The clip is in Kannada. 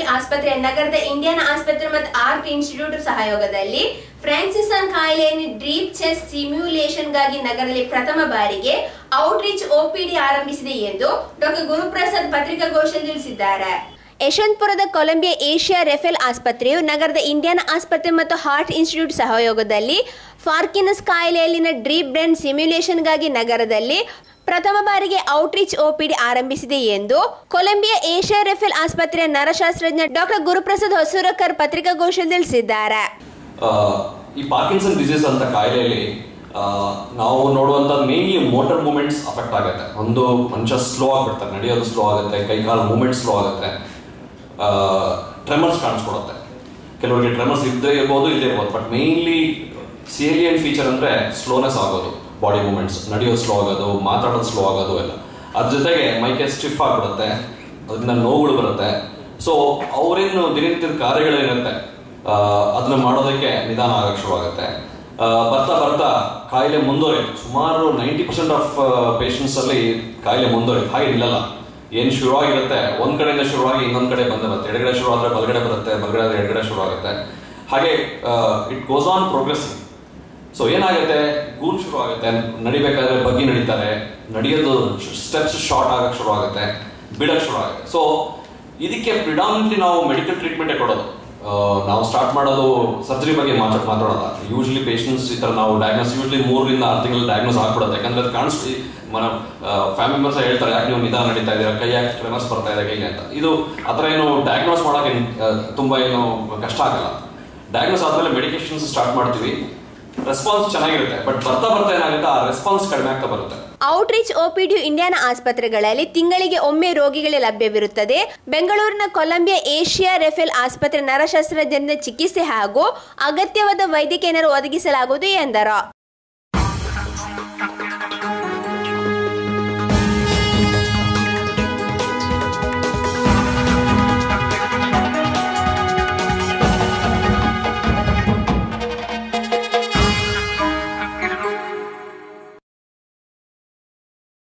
ಆಸ್ಪತ್ರೆ ನಗರದ ಇಂಡಿಯನ್ ಆಸ್ಪತ್ರೆ ಮತ್ತು ಆರ್ಕ್ ಇನ್ಸ್ಟಿಟ್ಯೂಟ್ ಸಹಯೋಗದಲ್ಲಿ ಫ್ರಾನ್ಸಿಸನ್ ಕಾಯಿಲೆಯನ್ನು ಡ್ರೀಪ್ ಚೆಸ್ಟ್ ಸಿಮ್ಯುಲೇಷನ್ ಗಾಗಿ ನಗರದಲ್ಲಿ ಪ್ರಥಮ ಬಾರಿಗೆ ಔಟ್ರೀಚ್ OPD ಆರಂಭಿಸಿದೆ ಎಂದು ಡಾಕ್ಟರ್ ಗುರುಪ್ರಸಾದ್ ಪತ್ರಿಕಾಗೋಷ್ಠಿಯಲ್ಲಿ ತಿಳಿಸಿದ್ದಾರೆ. ಯಶವಂತಪುರದ ಕೊಲಂಬಿಯಾ ಏಷ್ಯಾ ರೆಫೆಲ್ ಆಸ್ಪತ್ರೆಯು ನಗರದ ಇಂಡಿಯನ್ ಆಸ್ಪತ್ರೆ ಮತ್ತು ಹಾರ್ಟ್ ಇನ್ಸ್ಟಿಟ್ಯೂಟ್ ಸಹಯೋಗದಲ್ಲಿ ಪಾರ್ಕಿನ್ಸನ್ ಕಾಯಿಲೆಯಲ್ಲಿನ ಡ್ರೀಪ್ ಬ್ರೈನ್ ಸಿಮ್ಯುಲೇಷನ್ಗಾಗಿ ನಗರದಲ್ಲಿ ಪ್ರಥಮ ಬಾರಿಗೆ ಔಟ್ರೀಚ್ OPD ಆರಂಭಿಸಿದೆ ಎಂದು ಕೊಲಂಬಿಯಾ ಏಷ್ಯಾ ರೆಫೆಲ್ ಆಸ್ಪತ್ರೆಯ ನರಶಾಸ್ತ್ರಜ್ಞ ಡಾಕ್ಟರ್ ಗುರುಪ್ರಸಾದ್ ಹೊಸೂರಕರ್ ಪತ್ರಿಕಾಗೋಷ್ಠಿಯಲ್ಲಿ ತಿಳಿಸಿದ್ದಾರೆ. ಈ ಪಾರ್ಕಿನ್ಸನ್ ಡಿಸೀಸ್ ಅಂತ ಕಾಯಿಲೆಯಲ್ಲಿ ನಾವು ನೋಡುವಂತ ಮೇನ್ಲಿ ಮೋಟರ್ ಮೂವ್ಮೆಂಟ್ಸ್ ಅಫೆಕ್ಟ್ ಆಗುತ್ತೆ. ಒಂದು ಮನುಷ್ಯ ಸ್ಲೋ ಆಗಿಬಿಡ್ತಾರೆ, ನಡೆಯೋದು ಸ್ಲೋ ಆಗುತ್ತೆ, ಕೈಕಾಲು ಮೂವ್ಮೆಂಟ್ ಸ್ಲೋ ಆಗುತ್ತೆ, ಟ್ರೆಮರ್ಸ್ ಕಾಣಿಸ್ಕೊಡುತ್ತೆ. ಕೆಲವರಿಗೆ ಟ್ರೆಮರ್ಸ್ ಇದ್ದೇ ಇರ್ಬೋದು, ಇಲ್ಲೇ ಇರ್ಬೋದು. ಬಟ್ ಮೇನ್ಲಿ ಸೇಲಿಯಂಟ್ ಫೀಚರ್ ಅಂದ್ರೆ ಸ್ಲೋನೆಸ್ ಆಗೋದು, ಬಾಡಿ ಮೂವ್ಮೆಂಟ್ಸ್, ನಡೆಯೋದು ಸ್ಲೋ ಆಗೋದು, ಮಾತಾಡೋದು ಸ್ಲೋ ಆಗೋದು ಎಲ್ಲ. ಅದ್ರ ಜೊತೆಗೆ ಮೈಕೆ ಸ್ಟಿಫ್ ಆಗಿಬಿಡುತ್ತೆ, ಅದರಿಂದ ನೋವುಗಳು ಬರುತ್ತೆ. ಸೊ ಅವ್ರೇನು ದಿನನಿತ್ಯದ ಕಾರ್ಯಗಳೇನಿರುತ್ತೆ ಅದನ್ನ ಮಾಡೋದಕ್ಕೆ ನಿಧಾನ ಆಗಕ್ಕೆ ಶುರುವಾಗುತ್ತೆ. ಬರ್ತಾ ಬರ್ತಾ ಕಾಯಿಲೆ ಮುಂದುವರಿಯುತ್ತೆ. ಸುಮಾರು 90% ಆಫ್ ಪೇಷಂಟ್ಸ್ ಅಲ್ಲಿ ಕಾಯಿಲೆ ಮುಂದುವರಿಯುತ್ತೆ. ಹಾಗೆ ಇಲ್ಲಲ್ಲ, ಏನು ಶುರುವಾಗಿರುತ್ತೆ ಒಂದ್ ಕಡೆಯಿಂದ ಶುರುವಾಗಿ ಇನ್ನೊಂದ್ ಕಡೆ ಬಂದೇ ಬರುತ್ತೆ. ಎಡಗಡೆ ಶುರು ಆದ್ರೆ ಬಲಗಡೆ ಬರುತ್ತೆ, ಬಲಗಡೆ ಆದ್ರೆ ಎಡಗಡೆ ಶುರು ಆಗುತ್ತೆ. ಹಾಗೆ it goes on progressive. So ಏನಾಗುತ್ತೆ, ಗೂನ್ ಶುರು ಆಗುತ್ತೆ, ನಡಿಬೇಕಾದ್ರೆ ಬಗ್ಗಿ ನಡೀತಾರೆ, ನಡೆಯೋದು ಸ್ಟೆಪ್ಸ್ ಶಾರ್ಟ್ ಆಗಕ್ಕೆ ಶುರು ಆಗುತ್ತೆ, ಬಿಡಕ್ಕೆ ಶುರು ಆಗುತ್ತೆ. ಸೊ ಇದಕ್ಕೆ ಪ್ರಿಡಾಮಿನೆಂಟ್ಲಿ ನಾವು ಮೆಡಿಕಲ್ ಟ್ರೀಟ್ಮೆಂಟೇ ಕೊಡೋದು. ನಾವು ಸ್ಟಾರ್ಟ್ ಮಾಡೋದು ಸರ್ಜರಿ ಬಗ್ಗೆ ಮಾತಾಡೋಲ್ಲ. ಯೂಶಲಿ ಪೇಷಂಟ್ಸ್ ಈ ಥರ ನಾವು ಡಯಾಗ್ನೋಸ್ ಯೂಶಲಿ 3 ರಿಂದ 6 ತಿಂಗಳು ಡಯಾಗ್ನೋಸ್ ಆಗ್ಬಿಡುತ್ತೆ. ಯಾಕಂದ್ರೆ ಅದು ಕಾಣಿಸ್ತಿ ಫ್ಯಾಮಿಲಿ ಮೆಂಬರ್ಸ್ ಹೇಳ್ತಾರೆ, ಯಾಕೆ ನೀವು ನಿಧಾನ ನಡೀತಾ ಇದ್ದೀರಾ, ಕೈ ಯಾಕೆ ಟ್ರೆಮರ್ಸ್ ಬರ್ತಾ ಇದೆ ಕೈಗೆ ಅಂತ. ಇದು ಆ ಥರ ಏನು ಡಯಾಗ್ನೋಸ್ ಮಾಡೋಕೆ ತುಂಬ ಏನು ಕಷ್ಟ ಆಗಲ್ಲ. ಡಯಾಗ್ನೋಸ್ ಆದಮೇಲೆ ಮೆಡಿಕೇಶನ್ಸ್ ಸ್ಟಾರ್ಟ್ ಮಾಡ್ತೀವಿ, ರೆಸ್ಪಾನ್ಸ್ ಚೆನ್ನಾಗಿರುತ್ತೆ. ಬಟ್ ಬರ್ತಾ ಬರ್ತಾ ಏನಾಗುತ್ತೆ, ಆ ರೆಸ್ಪಾನ್ಸ್ ಕಡಿಮೆ ಆಗ್ತಾ ಬರುತ್ತೆ. ಔಟ್ರೀಚ್ OPD ಇಂಡಿಯನ್ ಆಸ್ಪತ್ರೆಗಳಲ್ಲಿ ತಿಂಗಳಿಗೆ ಒಮ್ಮೆ ರೋಗಿಗಳಿಗೆ ಲಭ್ಯವಿರುತ್ತದೆ. ಬೆಂಗಳೂರಿನ ಕೊಲಂಬಿಯಾ ಏಷ್ಯಾ ರೆಫೆಲ್ ಆಸ್ಪತ್ರೆ ನರಶಾಸ್ತ್ರಜ್ಞರಿಂದ ಚಿಕಿತ್ಸೆ ಹಾಗೂ ಅಗತ್ಯವಾದ ವೈದ್ಯಕೀಯ ನೆರವು ಒದಗಿಸಲಾಗುವುದು ಎಂದರು.